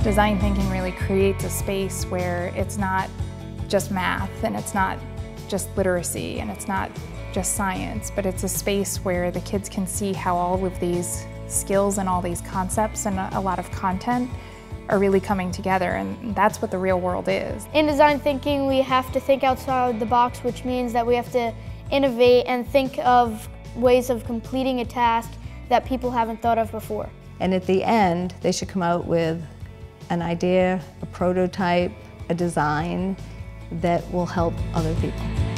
Design thinking really creates a space where it's not just math and it's not just literacy and it's not just science, but it's a space where the kids can see how all of these skills and all these concepts and a lot of content are really coming together, and that's what the real world is. In design thinking, we have to think outside the box, which means that we have to innovate and think of ways of completing a task that people haven't thought of before. And at the end, they should come out with an idea, a prototype, a design that will help other people.